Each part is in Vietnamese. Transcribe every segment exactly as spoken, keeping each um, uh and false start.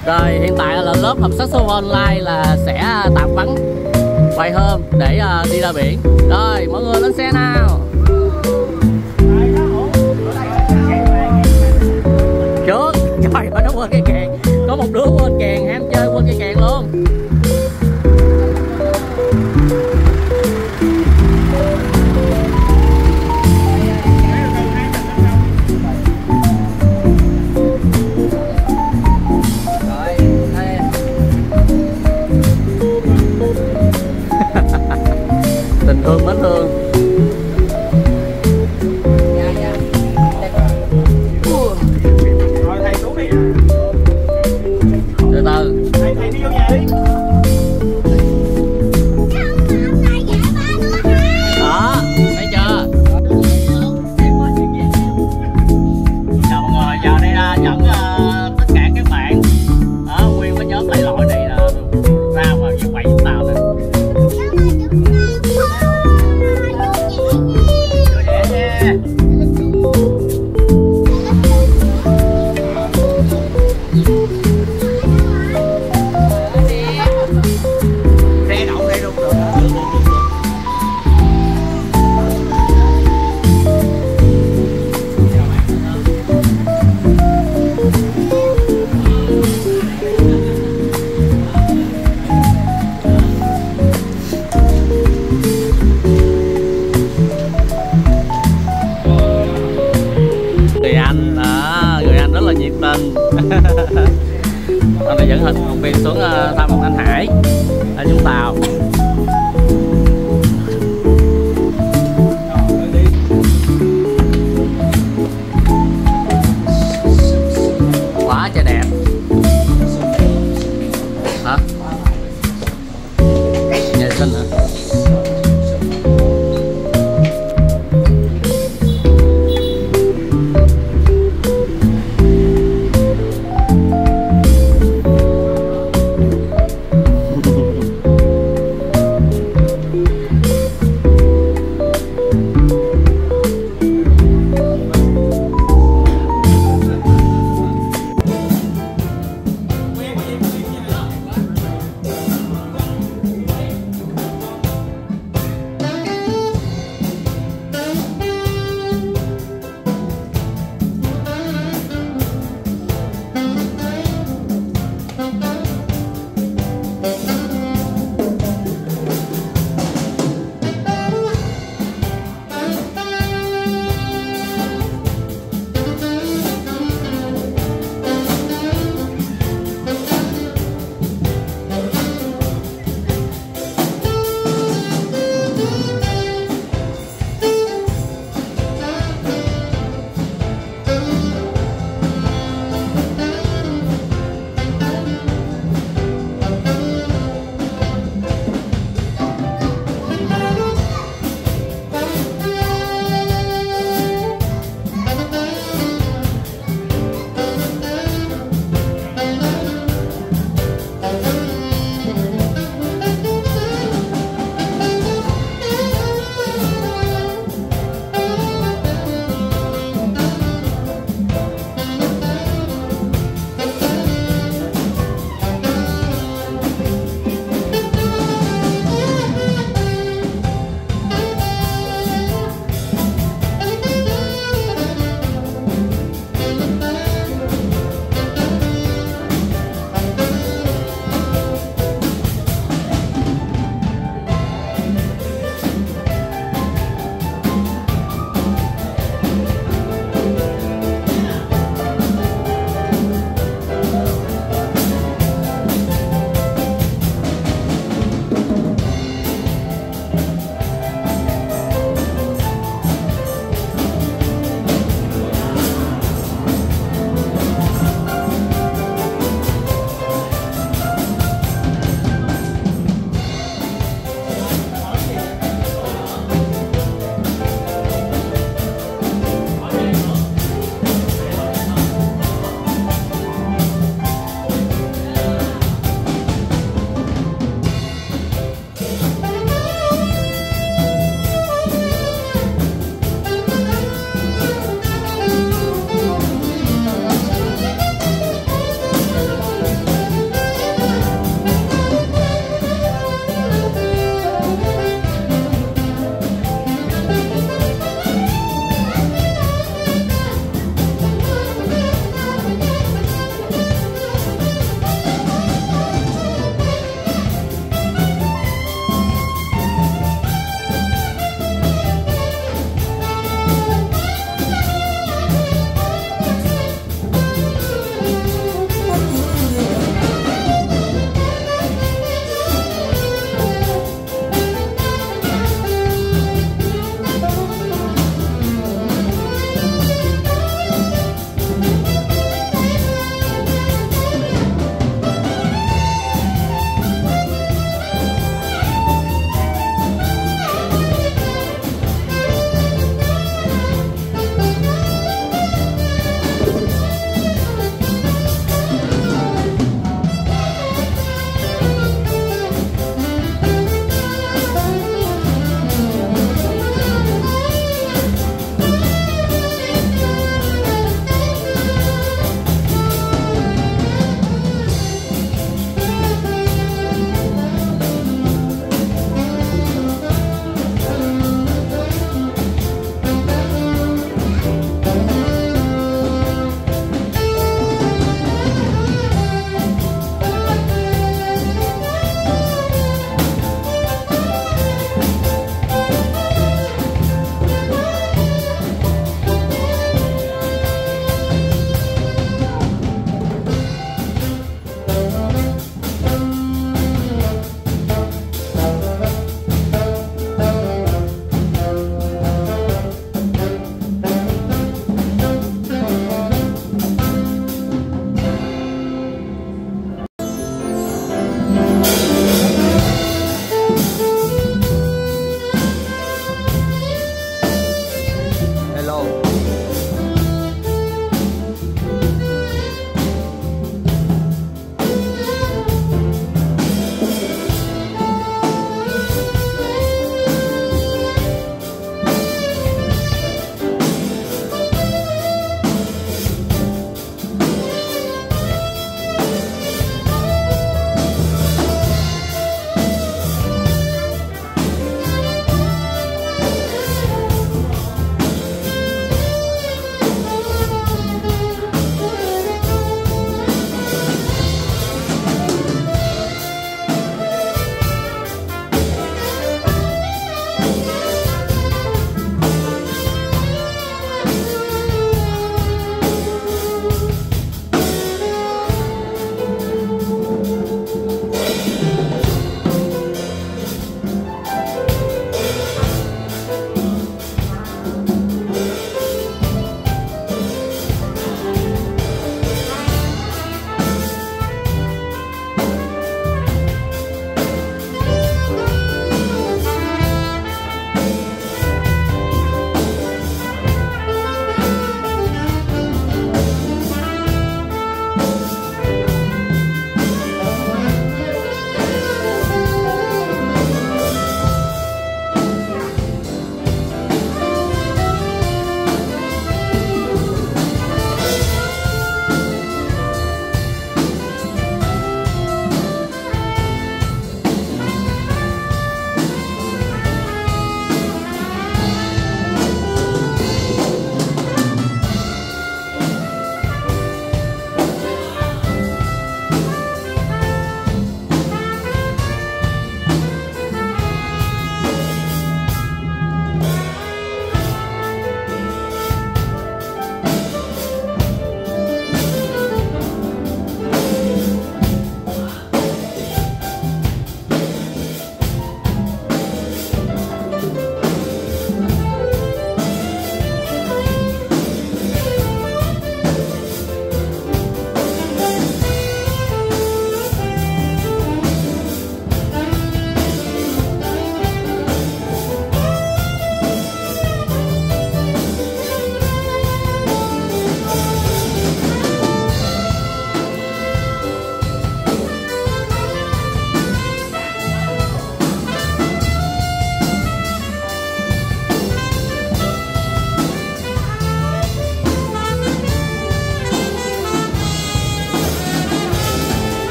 Rồi hiện tại là lớp học saxophone online là sẽ tạm vắng vài hôm để uh, đi ra biển. Rồi mọi người lên xe nào. Trước, trời ơi nó quên cây kèn. Có một đứa quên kèn, ham chơi quên cây kèn luôn. Tình thương mến thương. Rồi thầy xuống đi. Từ từ. Thầy thầy đi vô nhà đi. Đó, thấy chưa? Chào mọi người, giờ đây là dẫn uh, tất cả các bạn ở nguyên cái nhóm lại lội này là ra vào như quậy Vũng Tàu nè. Người anh đó, người anh rất là nhiệt tình. Hôm nay dẫn hình một viên xuống uh, thăm một anh Hải ở Vũng Tàu. Quá trời đẹp. Hả? Nhà xinh hả?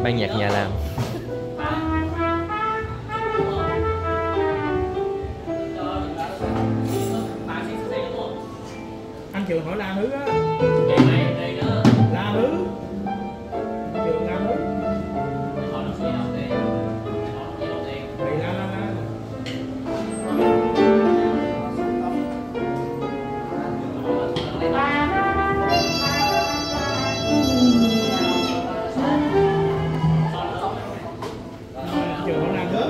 ban nhạc nhà làm. Anh Trường hỏi La Hứ á. Ngày này đây đó. La Hứ. Trường La Hứ. Hỏi nó sẽ học đi. Hỏi nó học đi. Thầy La La La. Trường hỏi La Hứ.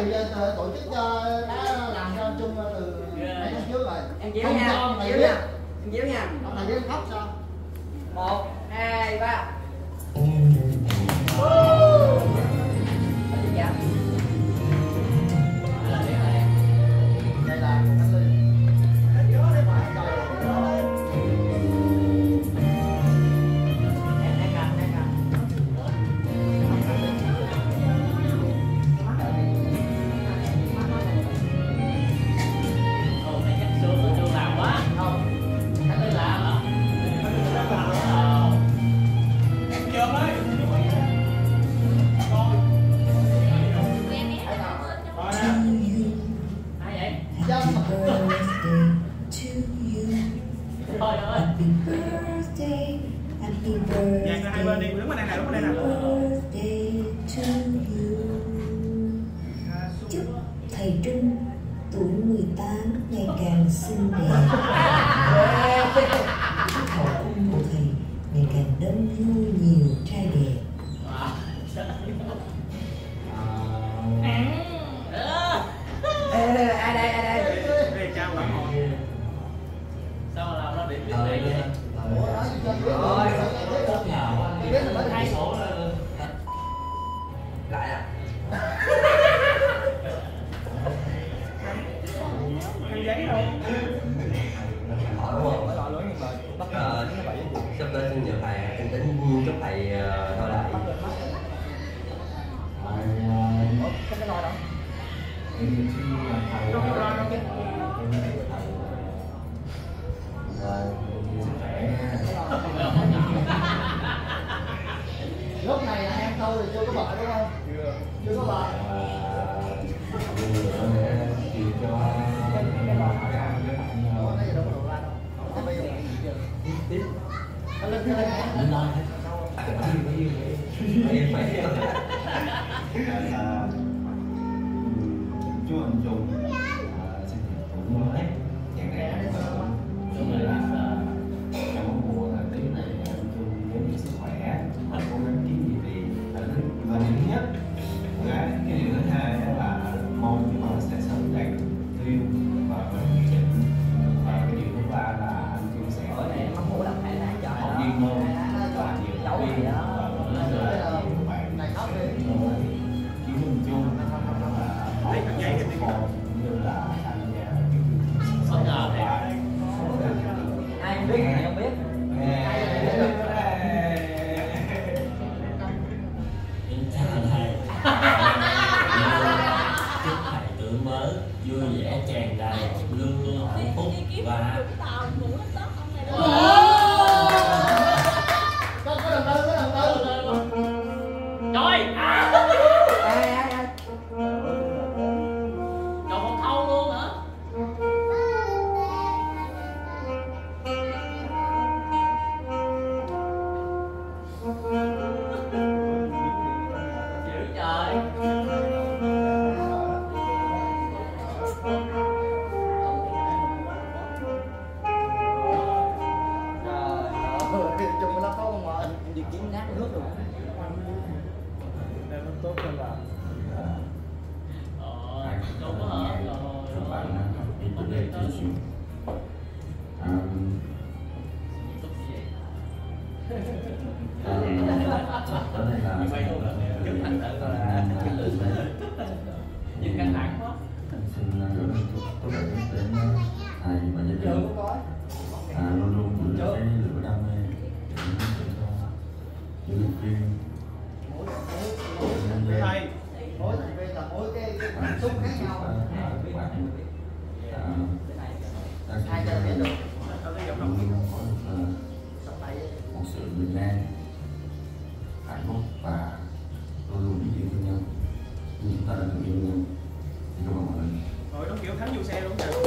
này tổ chức đã làm cho anh Trung từ mấy tháng trước rồi. Em chiếu Không nha, cho ông này chiếu biết. nha, em chiếu nha. Ông này biết khóc sao? Một, hai, ba. Đây là anh Linh. Nhạc là hai bên đi, đứng bên đây nè, đứng bên đây nè. Chúc thầy Trung tuổi mười tám ngày càng xinh đẹp. Hậu cung của thầy ngày càng đông vui nhiều trai đẹp. Ê, ai đây, ai đây? Đây chào bạn họ. Sao mà làm nó điểm biết này đi. Rồi. Hai số Lại à? Ăn giấy đâu? Hỏi đúng không? Ờ, sắp tới sinh nhật thầy, em tính chúc thầy thôi lại. Không có nói đâu. Lúc này là em tôi thì chưa có vợ đúng không? Chưa. Chưa có vợ. Chú anh Trung sinh nhật tuổi mới, dạng này cũng là trong mùa thời tiết này anh Trung nhớ nhiều sức khỏe, anh cố gắng kiếm gì thì là thứ và điểm thứ nhất. Cái điều thứ hai là mong chúng ta sẽ sớm đạt mục tiêu và hoàn chỉnh, và cái điều thứ ba là anh Trung sẽ học viên hơn và nhiều học viên và nhiều bạn sẽ kiếm mình chung và Lấy giấy thì cũng như là tham gia Bất ngờ đấy. Ai không biết, ai không biết. Chào thầy. Chúc thầy tuổi mới vui vẻ tràn đầy, luôn luôn hạnh phúc và Có có đồng tư, có đồng tư. Trời! Ai, ai, ai? Còn một thâu luôn hả? Chữ trời. Chung với nó có không mà đi kiếm nát nước rồi. Đây nó tốt hơn là Ờ, đúng đó hả? Rồi, các bạn rồi. đi từ đây di chuyển. Tốt gì vậy? Ở đây là Mày luôn là chụp thành tự là nhìn căng thẳng quá. xin gửi lời chúc tốt đẹp đến thầy và gia đình. À, luôn luôn giữ cái lửa đam mê để cho những học viên nhân viên thầy. Mỗi thành viên là mỗi cái cái cảm xúc khác nhau. các bạn Hai cho biết được. luôn luôn có được một sự bình an, hạnh phúc và luôn luôn biết yêu thương nhau như chúng ta đã từng yêu nhau. Xin cảm ơn mọi người. Rồi đúng kiểu thắng vô xe đúng rồi.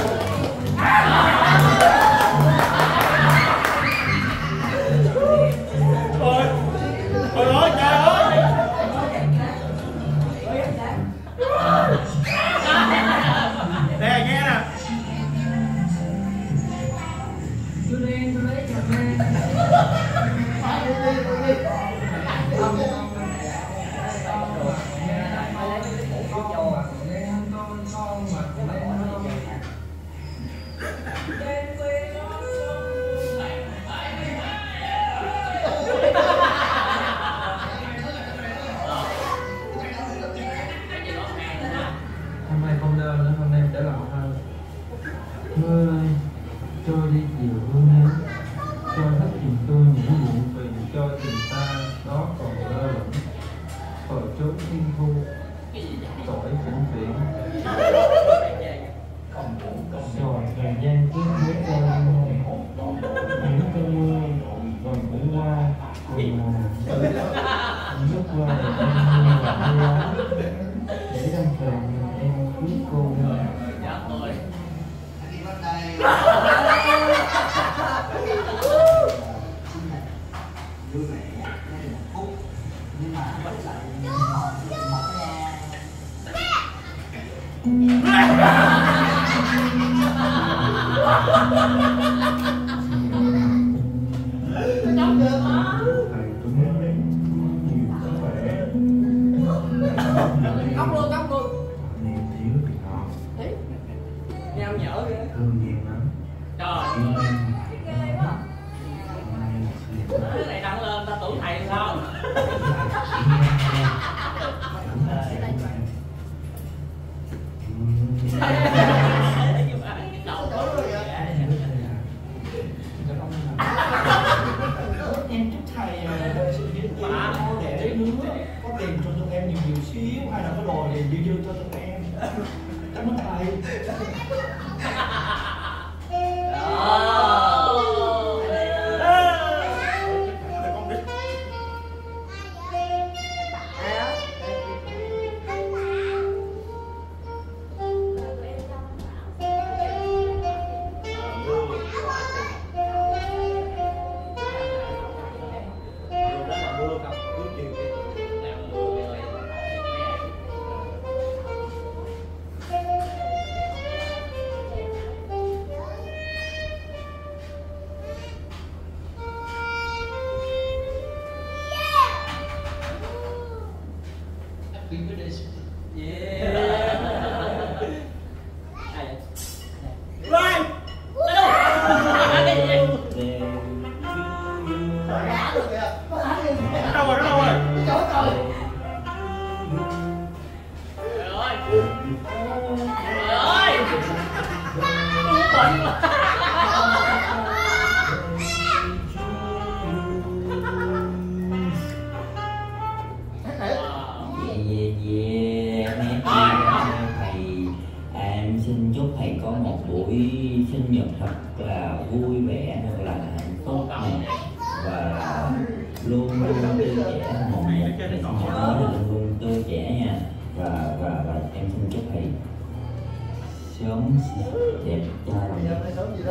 Ôi, ôi ôi trời ơi. Nè nghe nè. Đi đi đi. đã làm thơ. Mưa ơi, trôi đi chiều hương nắng, cho hết tình tôi những muộn phiền, cho tình ta đó còn lơ lửng, ở chốn thiên thu, tội vĩnh viễn. Rồi thời gian cứ bước qua những cơn mưa rồi cũng qua cùng nước qua để em mưa và mưa để đâm phần em cuối cô. Cóc luôn, cóc luôn. Niềm thiếu thì ngon, Nhau nhở kìa. thương nhiều lắm. Trời cái này đăng lên ta tưởng thầy sao. Em chúc thầy sự biết yêu để hứa có tiền cho tụi em nhiều nhiều xíu, hay là có đồ gì dư dư cho tụi em. Cảm ơn thầy. Sinh nhật thật là vui vẻ, thật là hạnh phúc này, và luôn luôn tươi trẻ. Một ngày sinh nhật mới luôn luôn tươi trẻ nha, và và và em xin chúc thầy sớm đẹp trai. Đó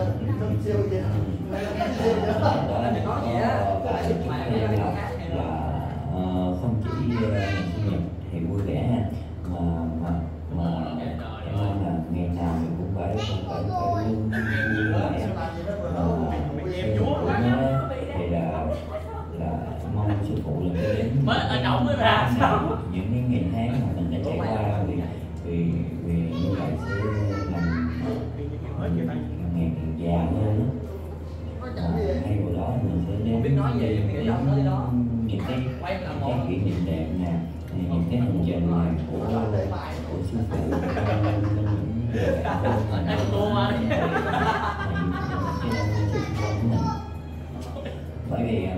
là có và chúc em là là uh, không chỉ uh, ngày sinh nhật thì vui vẻ mà mà mà em mong là ngày nào mình cũng phải phải phải luôn vui vẻ. Sinh nhật của nó thì là là mong sư phụ là cái đến những cái ngày tháng mà mình đã trải qua, vì vì vì như vậy sẽ làm mình ngày càng già hơn. Hay vào đó mình sẽ đến những cái những cái kỷ niệm đẹp nè, những cái hành trình này của của sư phụ, những điều cảm ơn mình. Bởi vì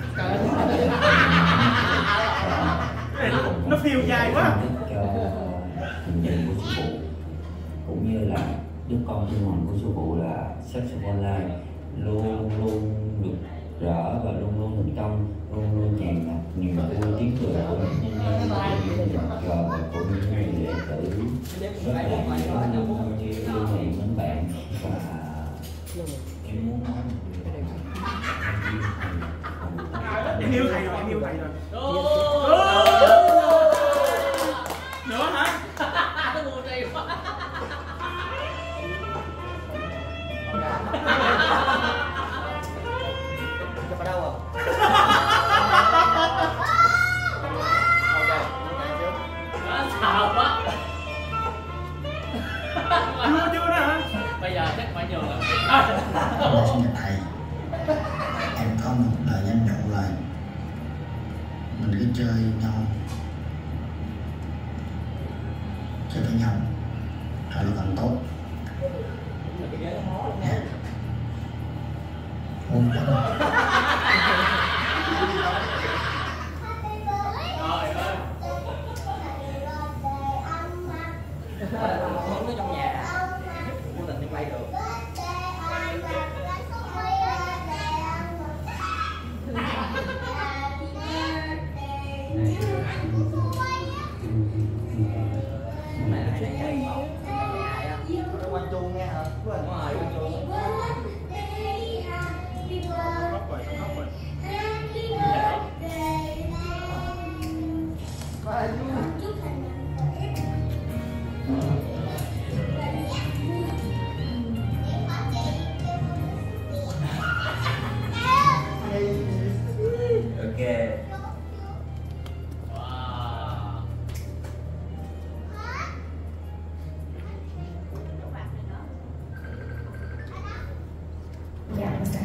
nó phiêu dài quá cho hình tượng của sư phụ, cũng như là đứa con thiên hoàng của sư phụ là saxophone live luôn luôn được rỡ và luôn luôn thành công, luôn luôn tràn ngập niềm vui tiếng cười của những nhân nhân những trò của những người đệ tử rất là nhiều, luôn như yêu này mến bạn. Và em muốn nói em yêu thầy rồi, em yêu thầy rồi. Nữa hả? Ở đâu à? Xào quá. Chưa chưa nữa hả? Bây giờ chắc phải nhường rồi. Sinh nhật thầy, em có một lời danh dụ là mình cứ chơi nhau chơi với nhau, rồi nó càng tốt. Nha. Ôm chắc. Món nó trong nhà vô tình đi bay được. Mẹ này này này nó quanh chuông nghe hả? Đúng rồi, quanh chuông. Khóc rồi, khóc rồi. Ok. Dạ xã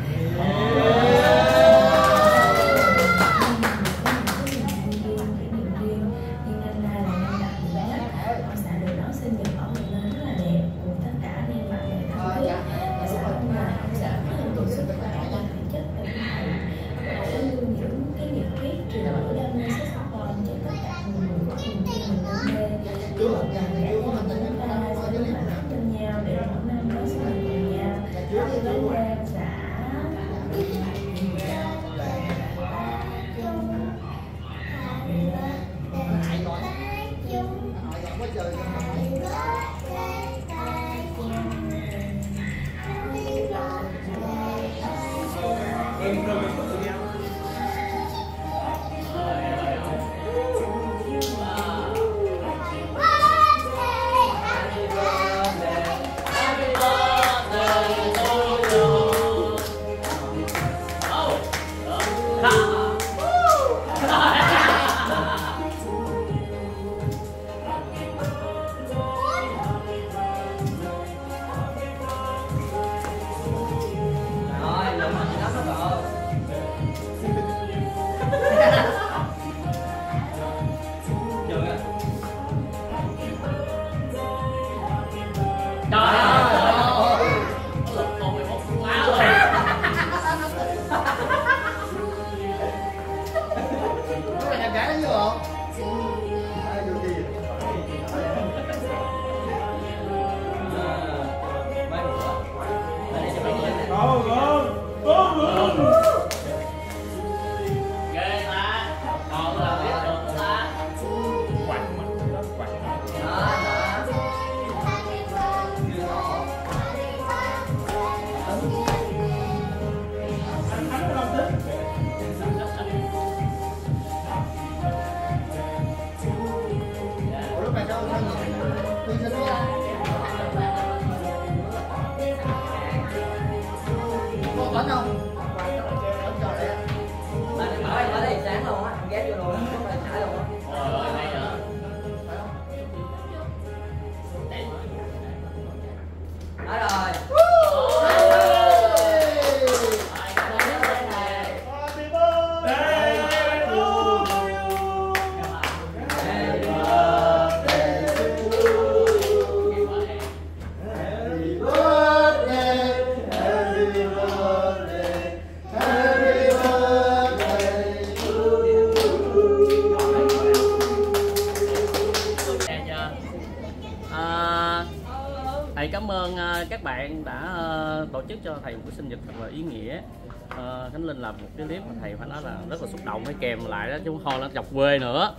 Thầy cảm ơn các bạn đã tổ chức cho thầy một cái sinh nhật thật là ý nghĩa. uh, Khánh Linh làm một cái clip mà thầy phải nói là rất là xúc động, phải kèm lại đó chứ không thôi là chọc quê nữa.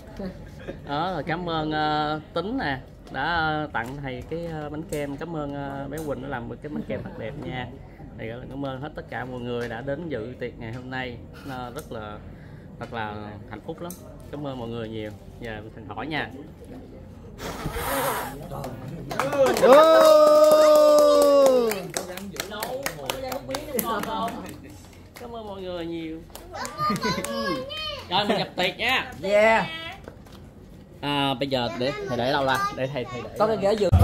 Đó là cảm ơn uh, Tính nè đã tặng thầy cái bánh kem, cảm ơn uh, bé Quỳnh đã làm một cái bánh kem thật đẹp nha. Thì cảm ơn hết tất cả mọi người đã đến dự tiệc ngày hôm nay, nó rất là thật là hạnh phúc lắm. Cảm ơn mọi người nhiều. Giờ mình hỏi nha. Cảm ơn mọi người nhiều. Rồi mình nhập tiệc nha. Yeah. À, bây giờ để thầy để đâu ra? Để thầy thầy để. Có cái ghế giường.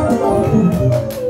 Hãy subscribe cho kênh Ghiền Mì Gõ để không bỏ lỡ những video hấp dẫn.